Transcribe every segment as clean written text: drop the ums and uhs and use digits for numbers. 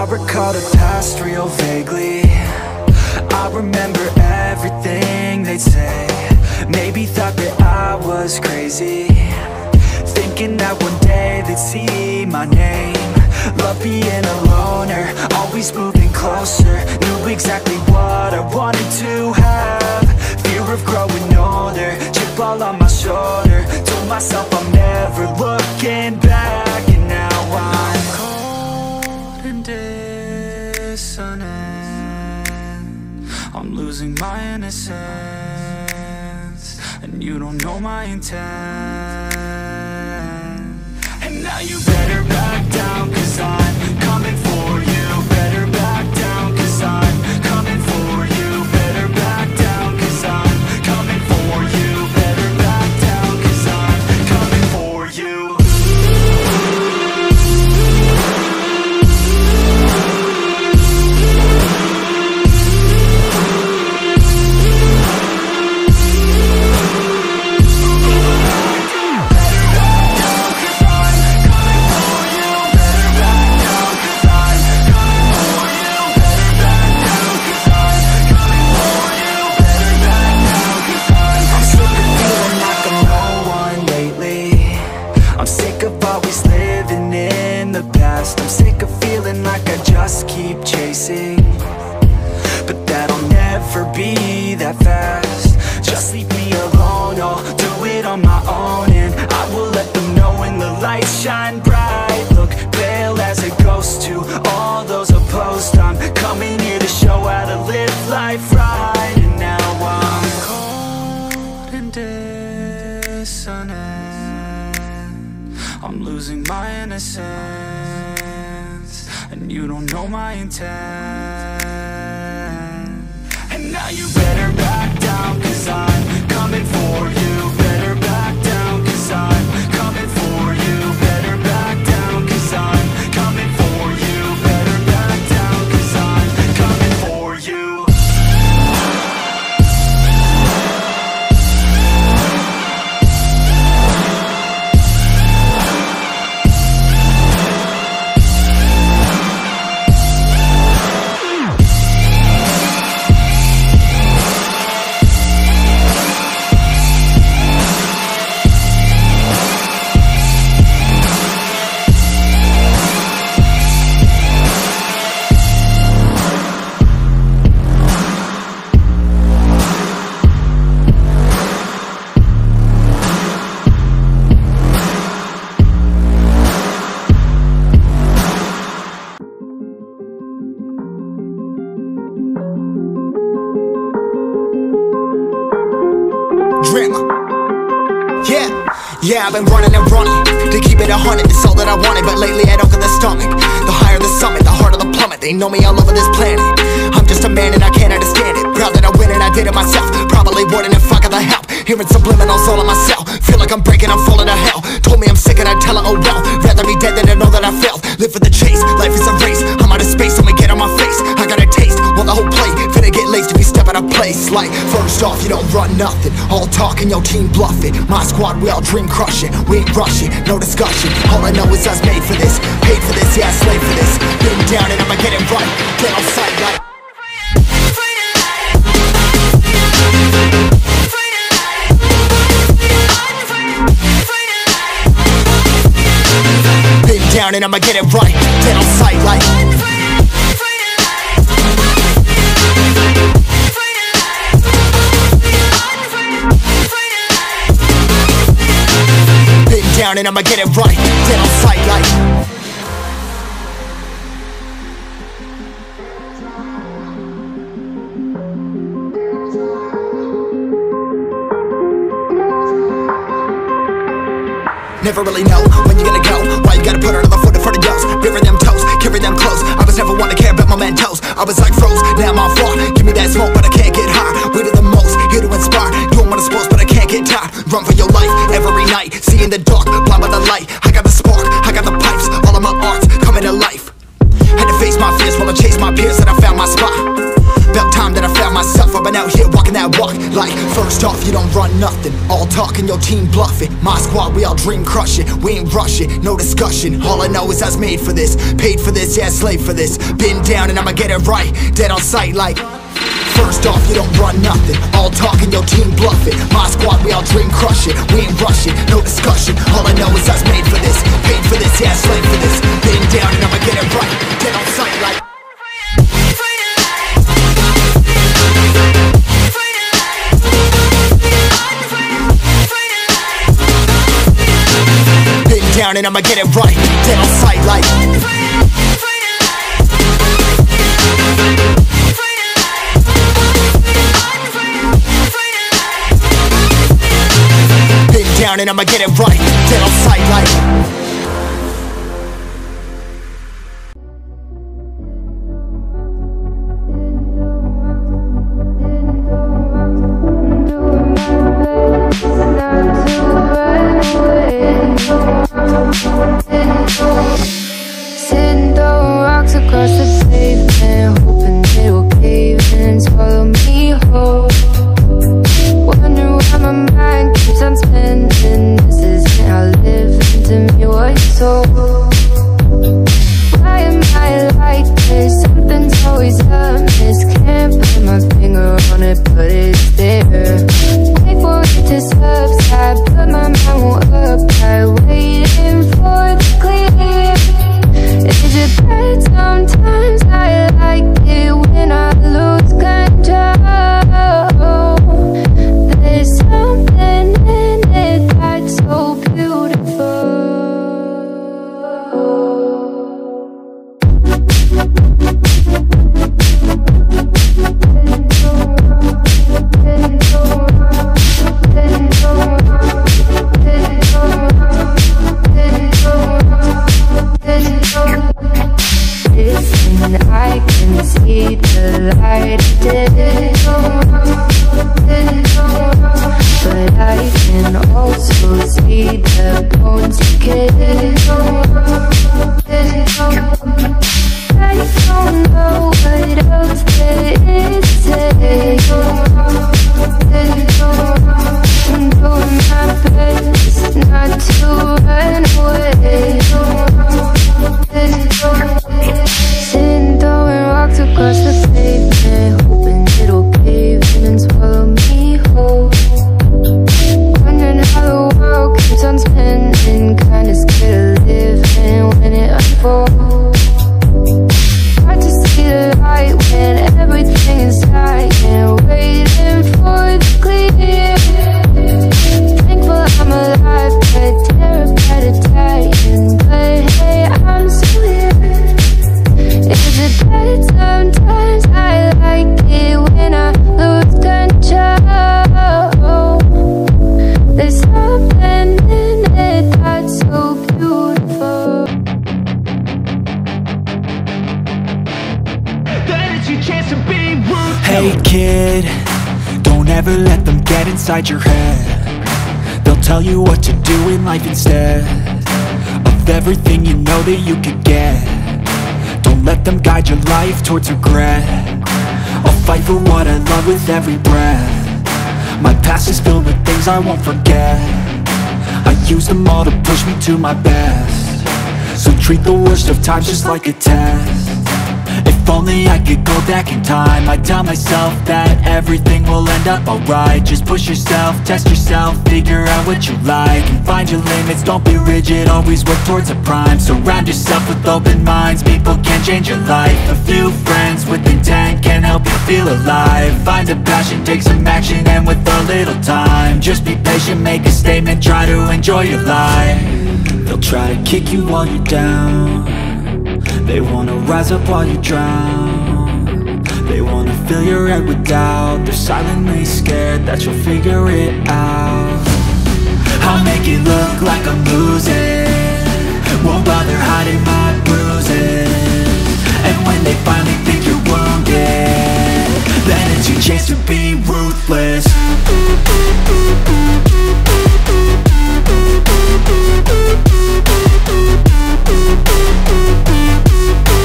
recall the past real vaguely. I remember everything they'd say. Maybe thought that I was crazy, thinking that one day they'd see my name. Love being a loner, always moving closer. Knew exactly what I wanted to have. Fear of growing older, chip all on my shoulder. Told myself I'm never looking back. And now I'm cold and dissonant. I'm losing my innocence, and you don't know my intent. And now you better back down, 'cause I'm coming for you. Better back down, 'cause I'm coming for you. Better back down, 'cause I'm coming for you. Better back down, 'cause I'm coming for you. I'm sick of feeling like I just keep chasing, but that'll never be that fast. Just leave me alone, I'll do it on my own. And I will let them know when the lights shine bright. Look pale as a ghost to all those opposed. I'm coming here to show how to live life right. And now I'm cold and dissonant. I'm losing my innocence, and you don't know my intent. And now you better back down, 'cause I'm coming for you. Better back down, 'cause I'm coming for you. Better back down, 'cause I'm coming for you. Better back down, 'cause I'm coming for you. Yeah, I've been running and running to keep it 100, it's all that I wanted. But lately I don't get the stomach. The higher the summit, the harder the plummet. They know me all over this planet. I'm just a man and I can't understand it. Proud that I win and I did it myself. Probably wouldn't if I got the help. Hearing subliminals all on myself. Feel like I'm breaking, I'm falling to hell. Told me I'm sick and I tell her, oh well. Rather be dead than to know that I failed. Live for the chase, life is a race. I'm out of space, so me get on my face. I got a taste, well the whole plate finna get laced if you step out of place. Like, first off, you don't run nothing. All talk and your team bluffing. My squad, we all dream crushing. We ain't rushing, no discussion. All I know is I was made for this. Paid for this, yeah, slave for this. Been down and I'ma get it right. Get on sight like down and I'ma get it right. Dead on sight like been down and I'ma get it right. Dead on sight like never really know when you're gonna go. Why you gotta put another foot in front of yours? Bury them toes, carry them close. I was never one to care about my mentos. I was like froze, now I'm on far. Give me that smoke, but I can't get high. We do the most, here to inspire. Doing what I'm supposed, but I can't get tired. Run for your life, every night. See in the dark, blind by the light. I got the spark, I got the pipes. All of my arts coming to life. Had to face my fears while I chased my peers, and I found my spot. About time that I found myself. I've been out here walking that that walk. Like, first off, you don't run nothing. All talking, your team bluffing. My squad, we all dream crushing. We ain't rushing, no discussion. All I know is I was made for this, paid for this, yeah, slave for this. Been down and I'ma get it right, dead on sight like. First off, you don't run nothing. All talking, your team bluffing. My squad, we all dream crushing. We ain't rushing, no discussion. All I know is I was made for this, paid for this, yeah, slave for this. Been down and I'ma get it right, dead on sight like. Down and I'ma get it right, dead on sight like. Been down and I'ma get it right, dead on sight like. Sitting throwing rocks across the pavement, hoping it will cave in and swallow me whole. Wondering why my mind keeps on spinning. This isn't how living to me was told. Why am I like this? Something's always amiss. Can't put my finger on it, but it's there. Wait for it to subside, but my mind won't apply. Waiting for the clear. Is it bad sometimes? I like it when I lose control. There's something in it that's so beautiful. I can see the light of day, but I can also see the bones decay. I don't know what else there is to say. I'm doing my best not to run away. Sitting throwing rocks across the pavement, hoping it'll cave in and swallow me whole. Wondering how the world keeps on spinning, kinda scared of living when it unfolds. Hard to see the light when everything is dying, waiting for the clear. Thankful I'm alive, but terrified of dying. But hey, I'm still here. Is it bad sometimes? I like it when I lose control. There's something in it that's so beautiful. Then it's your chance to be ruthless. Hey kid, don't ever let them get inside your head. They'll tell you what to do in life instead of everything you know that you could get. Don't let them guide your life towards regret. I'll fight for what I love with every breath. My past is filled with things I won't forget. I use them all to push me to my best. So treat the worst of times just like a test. If only I could go back in time, I'd tell myself that everything will end up alright. Just push yourself, test yourself, figure out what you like, and find your limits, don't be rigid, always work towards a prime. Surround yourself with open minds, people can change your life. A few friends with intent can help you feel alive. Find a passion, take some action, and with a little time, just be patient, make a statement, try to enjoy your life. They'll try to kick you while you're down. They wanna rise up while you drown. They wanna fill your head with doubt. They're silently scared that you'll figure it out. I'll make it look like I'm losing, won't bother hiding my bruises. And when they finally think you're wounded, then it's your chance to be ruthless.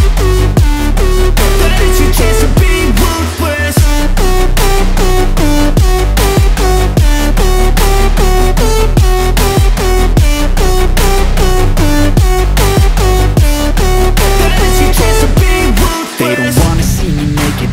Then it's your chance to be ruthless.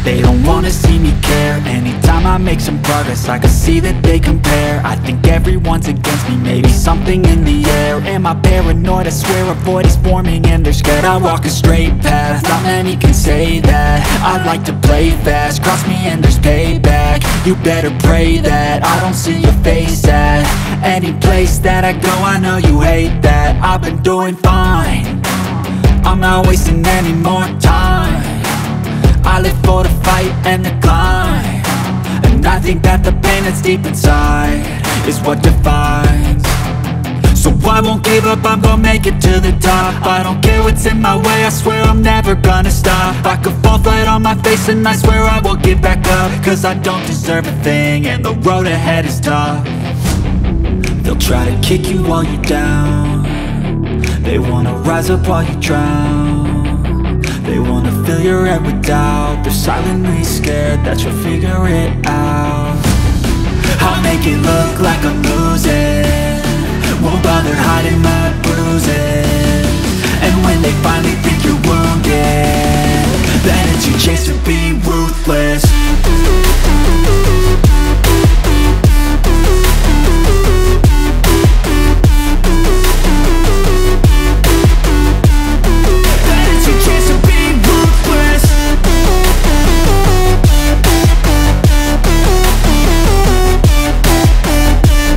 they don't wanna see me care. Anytime I make some progress, I can see that they compare. I think everyone's against me, maybe something in the air. Am I paranoid? I swear a void is forming and they're scared. I walk a straight path, not many can say that. I like to play fast, cross me and there's payback. You better pray that I don't see your face at any place that I go. I know you hate that. I've been doing fine, I'm not wasting any more time. I live for the fight and the climb, and I think that the pain that's deep inside is what defines. So I won't give up, I'm gonna make it to the top. I don't care what's in my way, I swear I'm never gonna stop. I could fall flat on my face and I swear I will get back up, cause I don't deserve a thing and the road ahead is tough. They'll try to kick you while you're down, they wanna rise up while you drown. They wanna fill your head with doubt, they're silently scared that you'll figure it out. I'll make it look like I'm losing, won't bother hiding my bruises.